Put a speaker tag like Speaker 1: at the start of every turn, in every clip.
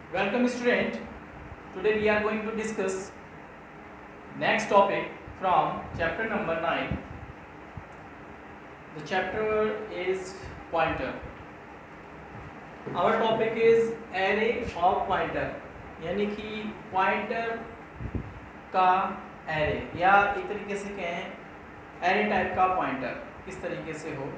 Speaker 1: Welcome student. Today we are going to discuss next topic from chapter number 9. The chapter is pointer. Our topic is array of pointer, यानी कि pointer का array या एक तरीके से कहें array type का pointer किस तरीके से हो।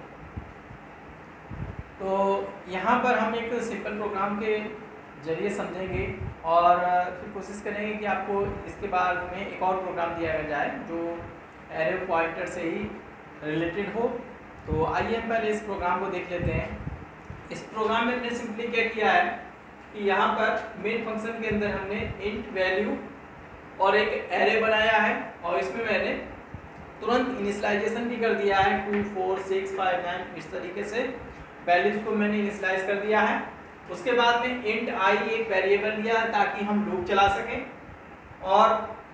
Speaker 1: तो यहाँ पर हम एक सिंपल प्रोग्राम के जरिए समझेंगे और फिर कोशिश करेंगे कि आपको इसके बाद में एक और प्रोग्राम दिया जाए जो एरे पॉइंटर से ही रिलेटेड हो। तो आइए हम पहले इस प्रोग्राम को देख लेते हैं। इस प्रोग्राम में हमने सिंपली क्या किया है कि यहाँ पर मेन फंक्शन के अंदर हमने इंट वैल्यू और एक एरे बनाया है और इसमें मैंने तुरंत इनिशियलाइजेशन भी कर दिया है 2, 4, 6, 5, 9 इस तरीके से वैल्यूज को मैंने इनिशियलाइज कर दिया है। उसके बाद में इंट आई एक वेरिएबल लिया ताकि हम लूप चला सकें और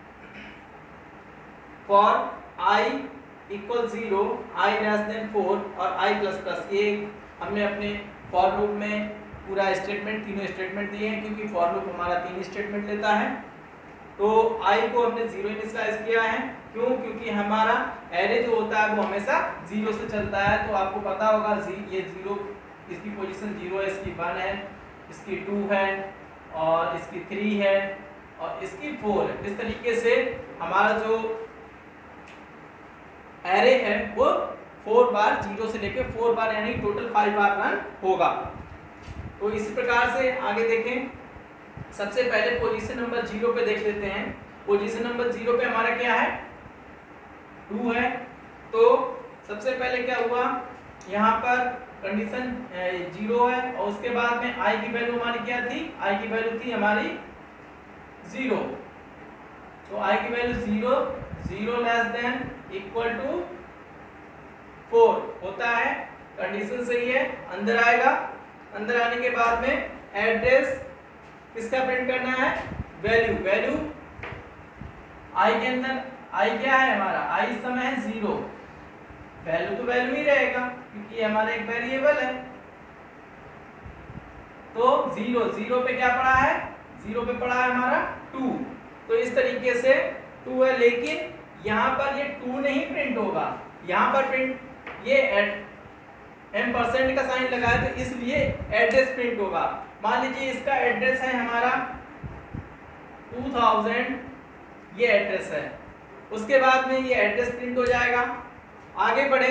Speaker 1: for I equal 0, I less than 4 और आई प्लस प्लस ये हमने अपने फॉर लूप में पूरा स्टेटमेंट तीनों स्टेटमेंट दिए हैं क्योंकि फॉर लूप हमारा 3 स्टेटमेंट लेता है। तो आई को हमने 0 इनिशियलाइज किया है। क्यों? क्योंकि हमारा एरे जो होता है वो हमेशा 0 से चलता है। तो आपको पता होगा ये 0 इसकी पोजीशन 0 है, इसकी 1 है, इसकी 2 है और इसकी 3 है और इसकी 4 है। इस तरीके से हमारा जो एरे है वो 4 बार 0 से लेके 4 बार यानी टोटल 5 बार रन होगा। तो इसी प्रकार से आगे देखें। सबसे पहले पोजीशन नंबर 0 पे देख लेते हैं। पोजीशन नंबर 0 पे हमारा क्या है 2 है। तो सबसे पहले क्या हुआ यहाँ पर कंडीशन 0 है और उसके बाद में आई की वैल्यू हमारी क्या थी, आई की वैल्यू थी हमारी 0। तो आई की value 0 less than equal to 4 होता है। कंडीशन सही है, अंदर आएगा। अंदर आने के बाद में एड्रेस किसका प्रिंट करना है, वैल्यू आई के अंदर आई क्या है हमारा, आई इस समय है 0, वैल्यू तो वैल्यू ही रहेगा क्योंकि हमारा एक वेरिएबल है। तो 0 पे क्या पड़ा है, 0 पे पड़ा है हमारा 2। तो इस तरीके से 2 है, लेकिन यहाँ पर ये 2 नहीं प्रिंट होगा, यहाँ पर प्रिंट ये M% का साइन लगा है तो इसलिए एड्रेस प्रिंट होगा। मान लीजिए इसका एड्रेस है हमारा 2000, ये एड्रेस है। उसके बाद में ये एड्रेस प्रिंट हो जाएगा। आगे बढ़े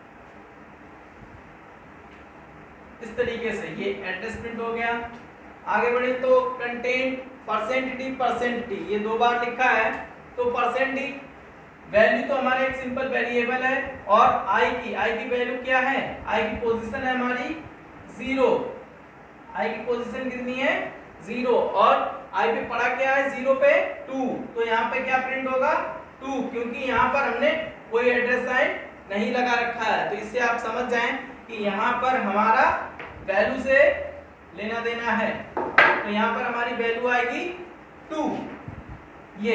Speaker 1: इस तरीके से ये एड्रेस प्रिंट हो गया। आगे बढ़े तो कंटेंट %d ये 2 बार लिखा है। तो %d वैल्यू तो हमारा एक सिंपल वेरिएबल है और आई की वैल्यू क्या है, आई की पोजीशन है हमारी 0, आई की पोजीशन कितनी है 0 और आई पे पड़ा क्या है 0 पे 2। तो यहाँ पे क्या प्रिंट होगा 2 क्योंकि यहाँ पर हमने कोई एड्रेस साइन नहीं लगा रखा है। तो इससे आप समझ जाएं कि यहाँ पर हमारा वैल्यू से लेना देना है। तो यहाँ पर हमारी वैल्यू आएगी 2, ये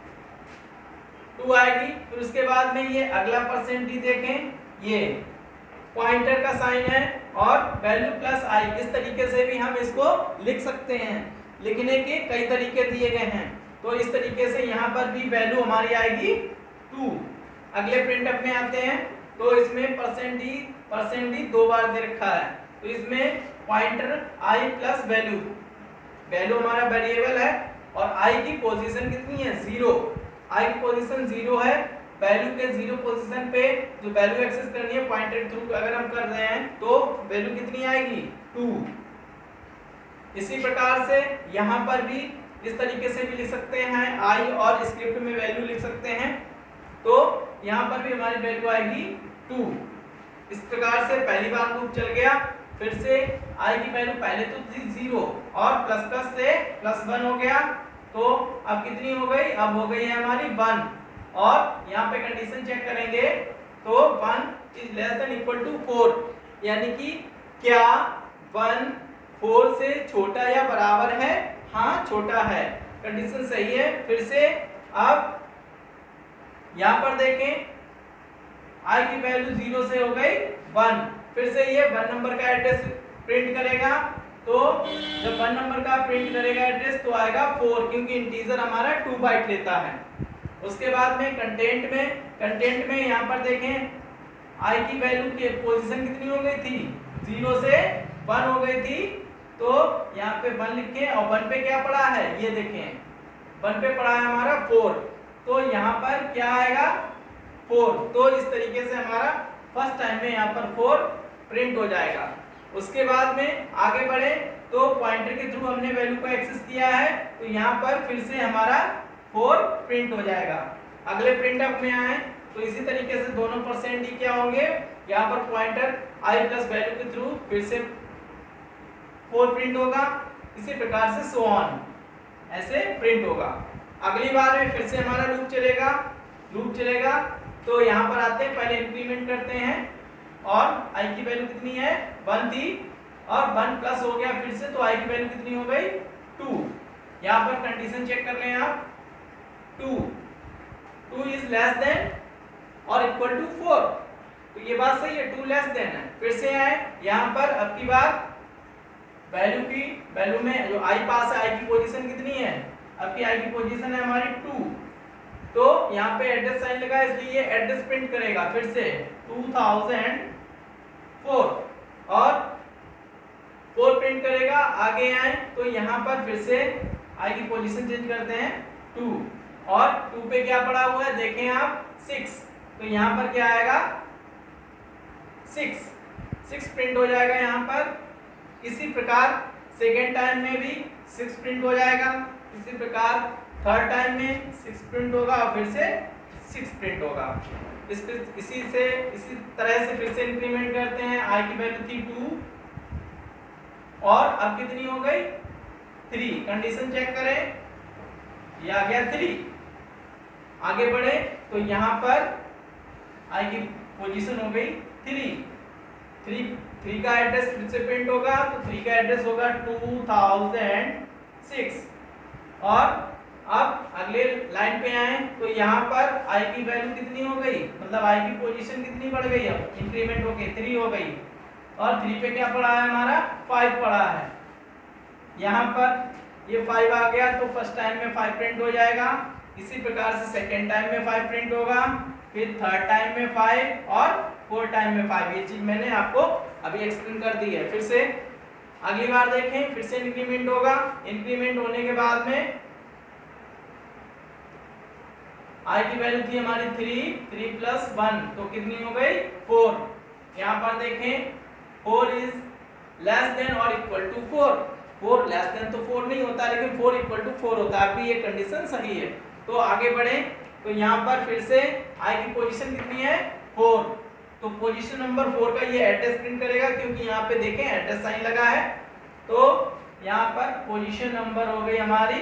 Speaker 1: 2 आएगी। फिर उसके बाद में ये अगला %d देखें, ये पॉइंटर का साइन है और वैल्यू प्लस आई। इस तरीके से भी हम इसको लिख सकते हैं। लिखने के कई तरीके दिए गए हैं। तो इस तरीके से यहाँ पर भी वैल्यू हमारी आएगी 2। अगले प्रिंटफ में आते हैं। तो इसमें %d 2 बार दे रखा है। तो इसमें पॉइंटर आई प्लस वैल्यू हमारा वेरिएबल है और आई की पोजीशन कितनी है 0, आई की पोजीशन 0 है। वैल्यू के 0 पोजीशन पे जो वैल्यू एक्सेस करनी है पॉइंटर के थ्रू अगर हम कर रहे हैं तो वैल्यू कितनी आएगी 2। इसी प्रकार से यहाँ पर भी इस तरीके से भी लिख सकते हैं, आई और स्क्रिप्ट में वैल्यू लिख सकते हैं। तो यहाँ पर भी हमारी वैल्यू आएगी 2। इस प्रकार से पहली बार लूप चल गया। फिर से आई की वैल्यू पहले तो थी 0 और प्लस प्लस से +1 हो गया। तो अब कितनी हो गई, अब हो गई है हमारी 1 और यहाँ पे कंडीशन चेक करेंगे तो 1 is less than equal to 4 यानी कि क्या 1 4 से छोटा या बराबर है, हाँ छोटा है, कंडीशन सही है। फिर से अब यहाँ पर देखें आई की वैल्यू 0 से हो गई 1, फिर से ये 1 नंबर का एड्रेस प्रिंट करेगा तो जब 1 नंबर का प्रिंट करेगा एड्रेस तो आएगा 4, क्योंकि इंटीजर हमारा 2 बाइट लेता है। उसके बाद में कंटेंट में यहाँ पर देखें आई की वैल्यू की पोजीशन कितनी हो गई थी, 0 से 1 हो गई थी, तो यहाँ पे 1 लिखे और 1 पे क्या पड़ा है, ये देखें 1 पे पड़ा है हमारा 4, तो यहाँ पर क्या आएगा 4। तो इस तरीके से हमारा फर्स्ट टाइम में यहाँ पर 4 प्रिंट हो जाएगा। उसके बाद में आगे बढ़े तो पॉइंटर के थ्रू हमने वैल्यू को एक्सेस किया है, तो यहाँ पर फिर से हमारा 4 प्रिंट हो जाएगा। अगले प्रिंटफ में आए तो इसी तरीके से दोनों परसेंट ही क्या होंगे, यहाँ पर पॉइंटर आई प्लस वैल्यू के थ्रू फिर से 4 प्रिंट होगा। इसी प्रकार से सो ऑन ऐसे प्रिंट होगा। अगली बार में फिर से हमारा लूप चलेगा। तो यहाँ पर आते हैं, पहले इंक्रीमेंट करते हैं और आई की वैल्यू कितनी है 1 थी और 1 प्लस हो गया फिर से, तो आई की वैल्यू कितनी हो गई 2। यहाँ पर कंडीशन चेक कर लें आप, 2 इज लेस देन और इक्वल टू 4, तो ये बात सही है, 2 लेस देन है। फिर से आए यहाँ पर, अब की बार वैल्यू में जो आई पास है, आई की पोजीशन कितनी है, अब की आई की पोजीशन है हमारी 2, तो यहाँ पे एड्रेस साइन लगा इसलिए ये एड्रेस प्रिंट करेगा फिर से 2004 और 4 प्रिंट करेगा। आगे आए तो यहाँ पर फिर से आई की पोजीशन चेंज करते हैं 2 और 2 पे क्या पड़ा हुआ है देखें आप 6, तो यहाँ पर क्या आएगा 6 प्रिंट हो जाएगा यहाँ पर। इसी प्रकार सेकेंड टाइम में भी 6 प्रिंट हो जाएगा, इसी प्रकार थर्ड टाइम में 6 प्रिंट होगा और फिर से 6 प्रिंट होगा। इसी तरह से फिर से इंक्रीमेंट करते हैं, आई की वैल्यू थी 2 और अब कितनी हो गई 3। कंडीशन चेक करें, ये आ गया 3। आगे बढ़े तो यहाँ पर आई की पोजीशन हो गई 3 का एड्रेस फिर से प्रिंट होगा, तो 3 का एड्रेस होगा 2006। और अब अगले लाइन पे आए तो यहाँ पर आई की वैल्यू कितनी हो गई, मतलब आई की पोजीशन कितनी बढ़ गई, अब इंक्रीमेंट हो गई 3 हो गई और 3 पे क्या पड़ा है हमारा 5 पड़ा है। यहाँ पर ये 5 आ गया तो फर्स्ट टाइम में 5 प्रिंट हो जाएगा। इसी प्रकार से सेकेंड टाइम में 5 प्रिंट होगा, फिर थर्ड टाइम में 5 और फोर्थ टाइम में 5। ये चीज मैंने आपको अभी एक्सप्लेन कर दी है। फिर से अगली बार देखें, फिर से इंक्रीमेंट होगा। इंक्रीमेंट होने के बाद में आई की वैल्यू थी हमारी 3 प्लस 1 तो कितनी हो गई 4। यहाँ पर देखें 4 इज लेस देन और इक्वल टू 4 लेस देन तो 4 नहीं होता, लेकिन 4 इक्वल टू 4 होता है। अभी ये कंडीशन सही है। तो आगे बढ़े तो यहाँ पर फिर से आई की पोजीशन कितनी है 4, तो पोजीशन नंबर 4 का ये एड्रेस प्रिंट करेगा, क्योंकि यहाँ पे देखें एड्रेस साइन लगा है। तो यहाँ पर पोजीशन नंबर हो गई हमारी,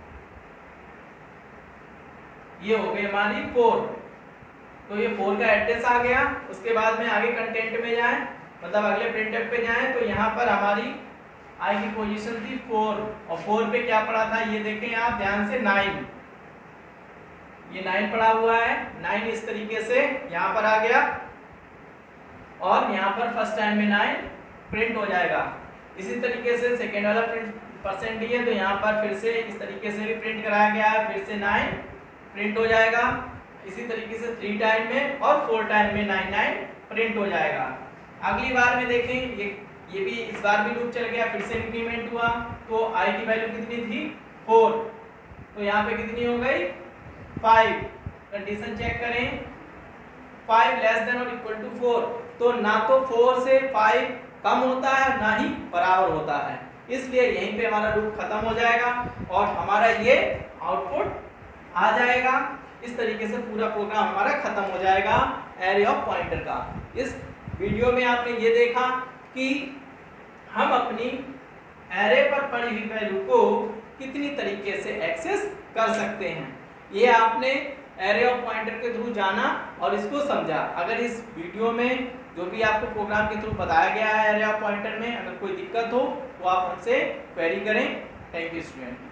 Speaker 1: ये हो गई हमारी 4, तो ये 4 का एड्रेस आ गया। उसके बाद में आगे कंटेंट में जाएं, मतलब अगले प्रिंटफ पे जाएं, तो यहाँ पर हमारी आई की पोजीशन थी 4 और 4 पे क्या पड़ा था ये देखें आप ध्यान से 9, ये 9 पड़ा हुआ है। 9 इस तरीके से यहाँ पर आ गया और यहाँ पर फर्स्ट टाइम में 9 प्रिंट हो जाएगा। इसी तरीके से सेकेंड वाला प्रिंट परसेंट है, तो यहाँ पर फिर से इस तरीके से भी प्रिंट कराया गया है, फिर से 9 प्रिंट हो जाएगा। इसी तरीके से 3 टाइम में और 4 टाइम में 9 प्रिंट हो जाएगा। अगली बार में देखें ये भी इस बार भी लूप चल गया, फिर से इंक्रीमेंट हुआ, तो आई की वैल्यू कितनी थी 4, तो यहाँ पे कितनी हो गई 5। कंडीशन चेक करें 5 लेस देन और इक्वल टू 4, तो ना तो 4 से 5 कम होता है ना ही बराबर होता है, इसलिए यहीं पे हमारा लूप खत्म हो जाएगा और हमारा ये आउटपुट आ जाएगा। इस तरीके से पूरा प्रोग्राम हमारा खत्म हो जाएगा एरे ऑफ पॉइंटर का। इस वीडियो में आपने ये देखा कि हम अपनी एरे पर पड़ी हुई वैल्यू को कितनी तरीके से एक्सेस कर सकते हैं। ये आपने एरे ऑफ पॉइंटर के थ्रू जाना और इसको समझा। अगर इस वीडियो में जो भी आपको प्रोग्राम के थ्रू बताया गया है एरे ऑफ पॉइंटर में, अगर कोई दिक्कत हो तो आप हमसे क्वेरी करें। Thank you student.